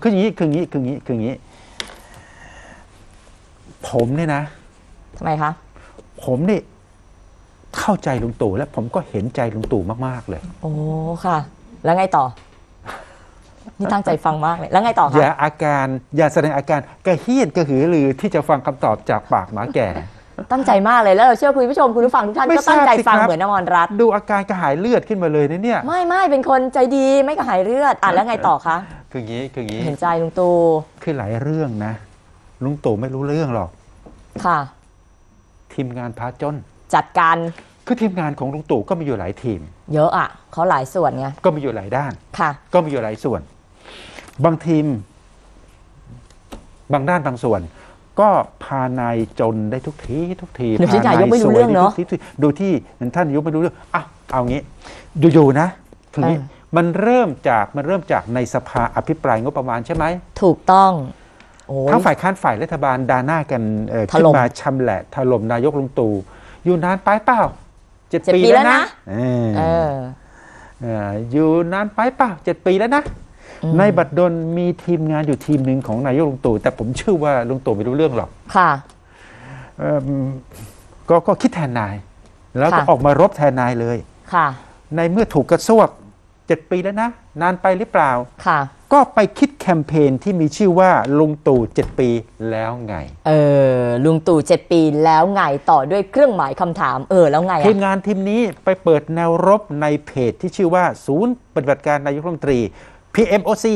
คืออย่างนี้ผมเนี่ยนะทำไมคะผมนี่เข้าใจลุงตู่และผมก็เห็นใจลุงตู่มากๆเลยโอ้ค่ะแล้วไงต่อนี่ตั้งใจฟังมากเลยแล้วไงต่อคะอย่าแสดงอาการกระเฮี้ยนกระหือรือที่จะฟังคำตอบจากปากหมาแก่ตั้งใจมากเลยแล้วเราเชื่อคุณผู้ชมคุณผู้ฟังทุกท่านก็ตั้งใจฟังเหมือนอมรรัตน์ดูอาการกระหายเลือดขึ้นมาเลยนะเนี่ยไม่เป็นคนใจดีไม่กระหายเลือดแล้วไงต่อคะคืออย่างนี้เห็นใจลุงตู่คือหลายเรื่องนะลุงตู่ไม่รู้เรื่องหรอกค่ะทีมงานพาจนจัดการคือทีมงานของลุงตู่ก็มีอยู่หลายทีมเยอะอ่ะเขาหลายส่วนไงก็มีอยู่หลายด้านค่ะก็มีอยู่หลายส่วนบางทีมบางด้านบางส่วนก็พานายจนได้ทุกทีหรือที่นายกไม่รู้เรื่องเนาะดูที่ท่านนายกไม่รู้เรื่องเอางี้อยู่ๆนะทีนี้มันเริ่มจากในสภาอภิปรายงบประมาณใช่ไหมถูกต้องทั้งฝ่ายค้านฝ่ายรัฐบาลด่าหน้ากันขึ้นมาชำแหละถล่มนายกลุงตู่อยู่นานไปเปล่า7 ปีแล้วนะอยู่นานไปเปล่า7 ปีแล้วนะในบัดดลมีทีมงานอยู่ทีมหนึ่งของนายกลุงตู่แต่ผมเชื่อว่าลุงตู่ไม่รู้เรื่องหรอกค่ะก็คิดแทนนายแล้วก็ออกมารบแทนนายเลยค่ะในเมื่อถูกกระซวก7 ปีแล้วนะนานไปหรือเปล่าค่ะก็ไปคิดแคมเปญที่มีชื่อว่าลุงตู่7 ปีแล้วไงลุงตู่7 ปีแล้วไงต่อด้วยเครื่องหมายคำถามแล้วไงทีมงานทีมนี้ไปเปิดแนวรบในเพจที่ชื่อว่าศูนย์ปฏิบัติการนายกรัฐมนตรี PMOC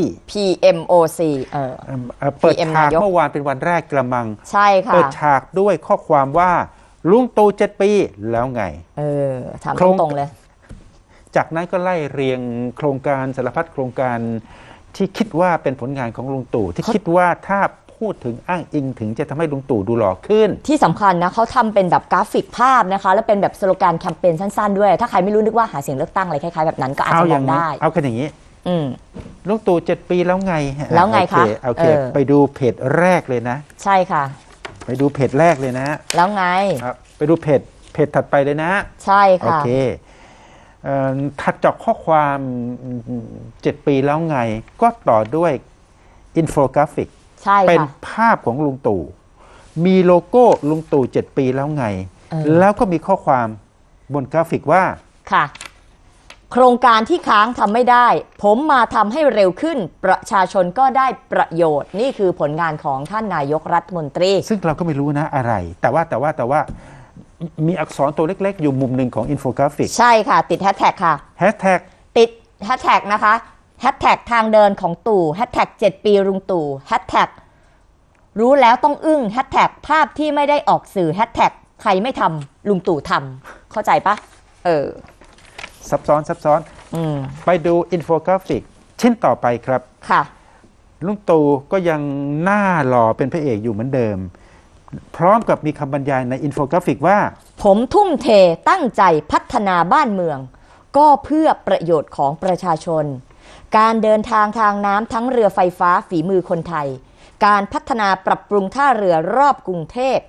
เปิดฉากเมื่อวานเป็นวันแรกกระมังใช่ค่ะเปิดฉากด้วยข้อความว่าลุงตู่7 ปีแล้วไงถามตรงๆเลยจากนั้นก็ไล่เรียงโครงการสารพัดโครงการที่คิดว่าเป็นผลงานของลุงตู่ที่คิดว่าถ้าพูดถึงอ้างอิงถึงจะทำให้ลุงตู่ดูหล่อขึ้นที่สำคัญนะเขาทำเป็นแบบกราฟิกภาพนะคะแล้วเป็นแบบสโลแกนแคมเปญสั้นๆด้วยถ้าใครไม่รู้นึกว่าหาเสียงเลือกตั้งอะไรคล้ายๆแบบนั้นก็อาจจะมองได้เอากันอย่างนี้ลุงตู่7 ปีแล้วไงคะโอเคไปดูเพจแรกเลยนะใช่ค่ะไปดูเพจแรกเลยนะแล้วไงไปดูเพจถัดไปเลยนะใช่ค่ะโอเคถัดจากข้อความ7 ปีแล้วไงก็ต่อด้วยอินโฟกราฟิกเป็นภาพของลุงตู่มีโลโก้ลุงตู่7 ปีแล้วไงแล้วก็มีข้อความบนกราฟิกว่าค่ะโครงการที่ค้างทำไม่ได้ผมมาทำให้เร็วขึ้นประชาชนก็ได้ประโยชน์นี่คือผลงานของท่านนายกรัฐมนตรีซึ่งเราก็ไม่รู้นะอะไรแต่ว่ามีอักษรตัวเล็กๆอยู่มุมหนึ่งของอินโฟกราฟิกใช่ค่ะติดแฮชแท็กค่ะติดแฮชแท็กนะคะแฮชแท็กทางเดินของตู่แฮชแท็ก7 ปีลุงตู่แฮชแท็กรู้แล้วต้องอึ้งแฮชแท็กภาพที่ไม่ได้ออกสื่อแฮชแท็กใครไม่ทำลุงตู่ทำเข้าใจปะซับซ้อนไปดูอินโฟกราฟิกชิ้นต่อไปครับค่ะลุงตู่ก็ยังหน้าหล่อเป็นพระเอกอยู่เหมือนเดิมพร้อมกับมีคำบรรยายในอินโฟกราฟิกว่าผมทุ่มเทตั้งใจพัฒนาบ้านเมืองก็เพื่อประโยชน์ของประชาชนการเดินทางทางน้ำทั้งเรือไฟฟ้าฝีมือคนไทยการพัฒนาปรับปรุงท่าเรือรอบกรุงเทพ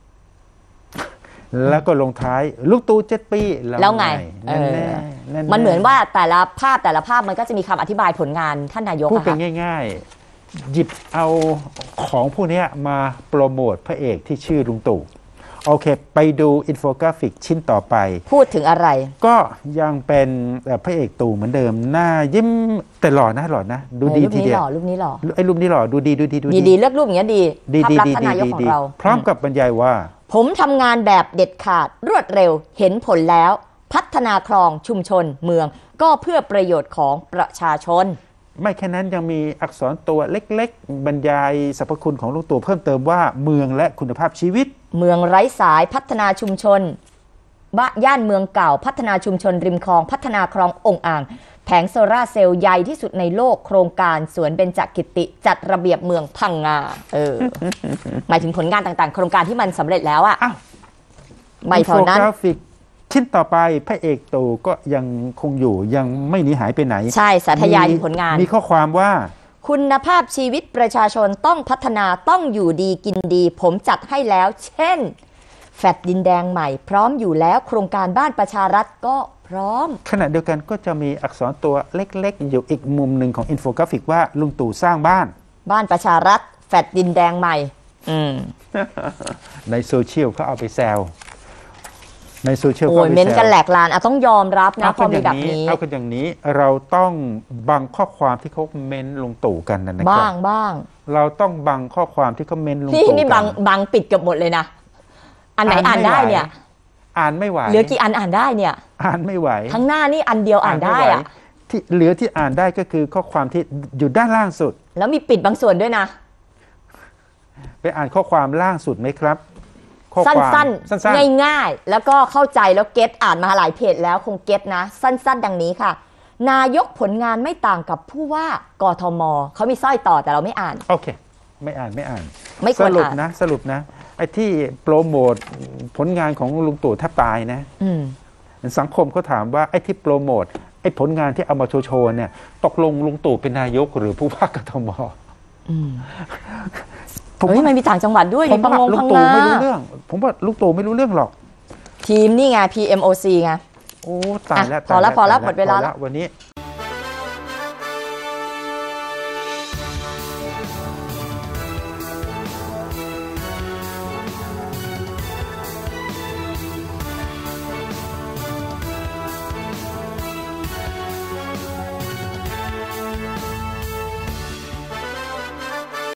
แล้วก็ลงท้ายลุงตู่7 ปีแล้วไงมันเหมือนว่าแต่ละภาพมันก็จะมีคำอธิบายผลงานท่านนายกพูดกันง่ายๆหยิบเอาของพวกนี้มาโปรโมทพระเอกที่ชื่อลุงตู่โอเคไปดูอินโฟกราฟิกชิ้นต่อไปพูดถึงอะไรก็ยังเป็นพระเอกตู่เหมือนเดิมหน้ายิ้มแต่หล่อนะดูดีทีเดียวรูปนี้หล่อไอ้รูปนี้หล่อดูดีเลือกรูปอย่างนี้ดีภาพลักษณ์ท่านนายกของเราพร้อมกับบรรยายว่าผมทำงานแบบเด็ดขาดรวดเร็วเห็นผลแล้วพัฒนาคลองชุมชนเมืองก็เพื่อประโยชน์ของประชาชนไม่แค่นั้นยังมีอักษรตัวเล็กๆบรรยายสรรพคุณของลุงตู่เพิ่มเติมว่าเมืองและคุณภาพชีวิตเมืองไร้สายพัฒนาชุมชนย่านเมืองเก่าพัฒนาชุมชนริมคลองพัฒนาคลององอ่างแผงโซล่าเซลล์ใหญ่ที่สุดในโลกโครงการสวนเบญจกิติจัดระเบียบเมืองพังงาหมายถึงผลงานต่างๆโครงการที่มันสำเร็จแล้วไม่เท่านั้นชิ้นต่อไปพระเอกตู่ก็ยังคงอยู่ยังไม่หนีหายไปไหนใช่สาธยายผลงานมีข้อความว่าคุณภาพชีวิตประชาชนต้องพัฒนาต้องอยู่ดีกินดีผมจัดให้แล้วเช่นแฟลตดินแดงใหม่พร้อมอยู่แล้วโครงการบ้านประชารัฐก็พร้อมขณะเดียวกันก็จะมีอักษรตัวเล็กๆอยู่อีกมุมหนึ่งของอินโฟกราฟิกว่าลุงตู่สร้างบ้านบ้านประชารัฐแฟดดินแดงใหม่ในโซเชียลเขาเอาไปแซวในโซเชียลโอ้ยเม้นกันแหลกลานต้องยอมรับนะพอมีแบบนี้เอากันอย่างนี้เราต้องบังข้อความที่เขาเม้นลุงตู่กันนะครับบ้างเราต้องบังข้อความที่เขาเม้นลุงตู่นี่บังปิดเกือบหมดเลยนะอันไหนอ่านได้เนี่ยอ่านไม่ไหวเหลือกี่อันอ่านได้เนี่ยอ่านไม่ไหวข้างหน้านี่อันเดียวอ่านได้อะที่เหลือที่อ่านได้ก็คือข้อความที่อยู่ด้านล่างสุดแล้วมีปิดบางส่วนด้วยนะไปอ่านข้อความล่างสุดไหมครับสั้นๆง่ายๆแล้วก็เข้าใจแล้วเก็ตอ่านมาหลายเพจแล้วคงเก็ตนะสั้นๆดังนี้ค่ะนายกผลงานไม่ต่างกับผู้ว่ากทมเขามีสร้อยต่อแต่เราไม่อ่านโอเคไม่อ่านไม่ควรอ่านสรุปนะไอ้ที่โปรโมทผลงานของลุงตู่แทบตายนะสังคมเขาถามว่าไอ้ที่โปรโมทไอ้ผลงานที่เอามาโชว์เนี่ยตกลงลุงตู่เป็นนายกหรือผู้ว่ากทมมันมีต่างจังหวัดด้วยผมว่าลุงตู่ไม่รู้เรื่องผมว่าลุงตู่ไม่รู้เรื่องหรอกทีมนี่ไง PMOC ไงโอ้ตายแล้วพอแล้วหมดเวลาแล้ววันนี้